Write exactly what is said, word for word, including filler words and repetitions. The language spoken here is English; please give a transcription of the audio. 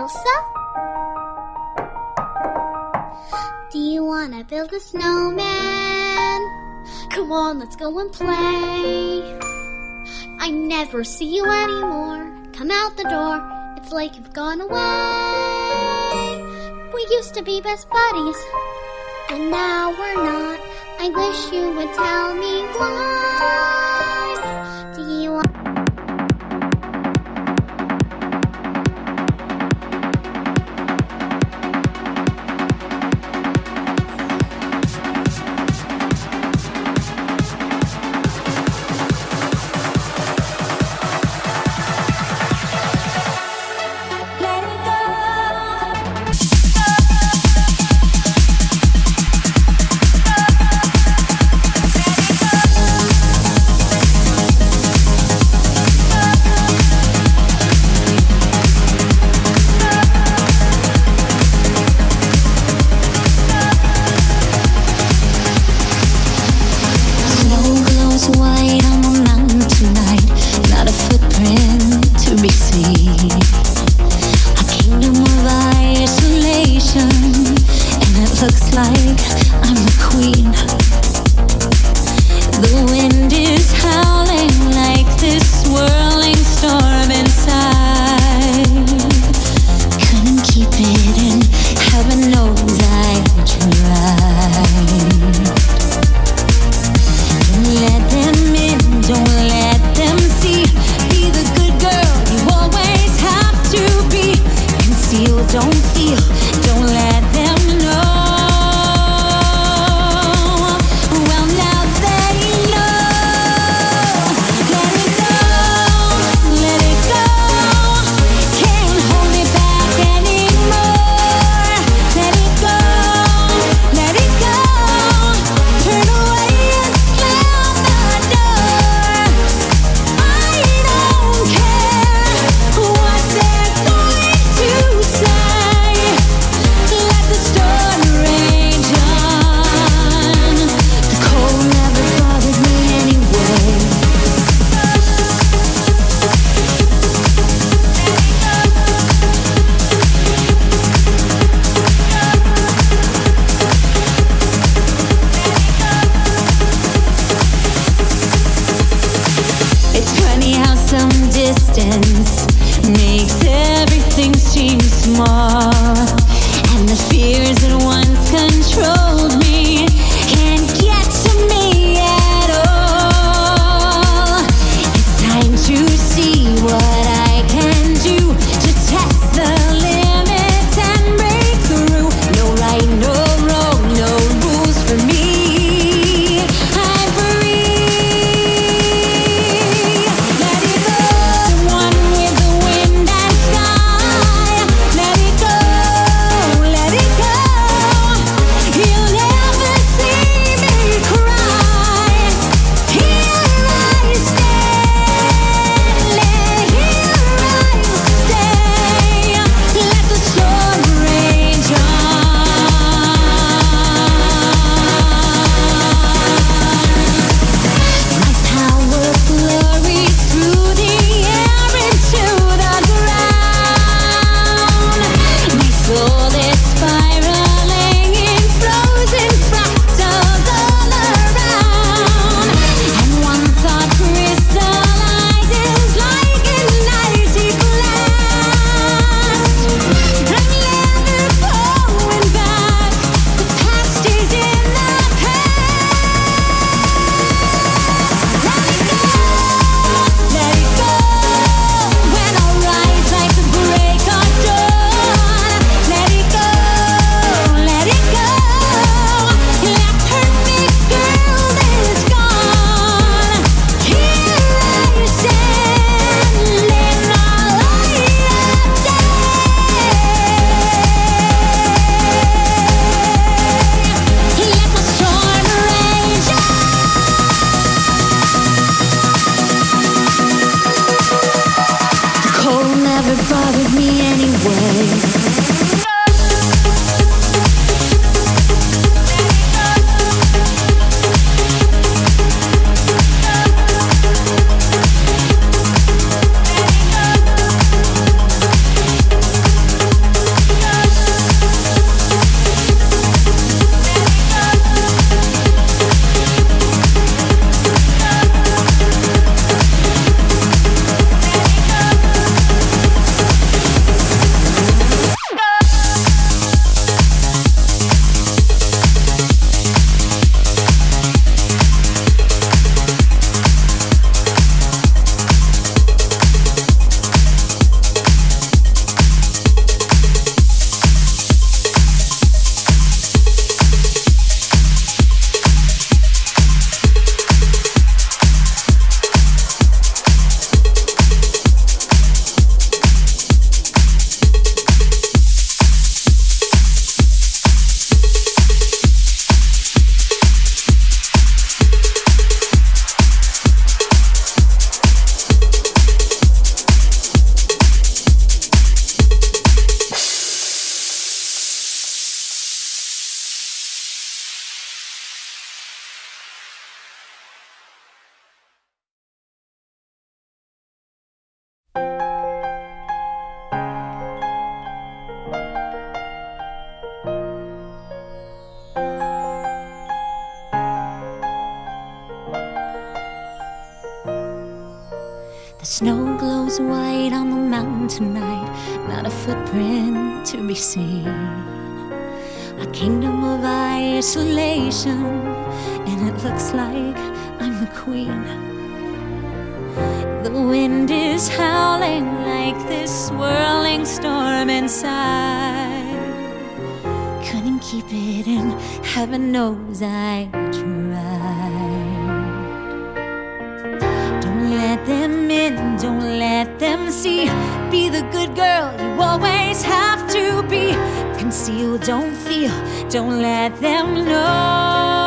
Elsa? Do you wanna build a snowman? Come on, let's go and play. I never see you anymore. Come out the door, it's like you've gone away. We used to be best buddies, and now we're not. I wish you would tell me why. Do you want The snow glows white on the mountain tonight, not a footprint to be seen. A kingdom of isolation, and it looks like I'm the queen. The wind is howling like this swirling storm inside. Couldn't keep it in, heaven knows I tried. Don't let them in, don't let them see. Be the good girl you always have to be. Conceal, don't feel, don't let them know.